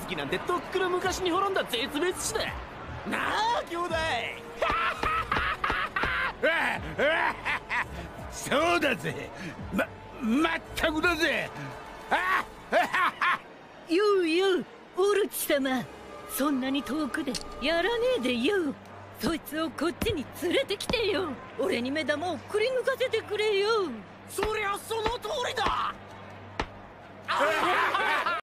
式なんてとっくの昔に滅んだ絶滅種だ。なあ兄弟。 そうだぜ。まったくだぜ。 ようよう、オルチ様、そんなに遠くでやらねえでよ。そいつをこっちに連れてきてよ。俺に目玉をくり抜かせてくれよ。 そりゃその通りだ。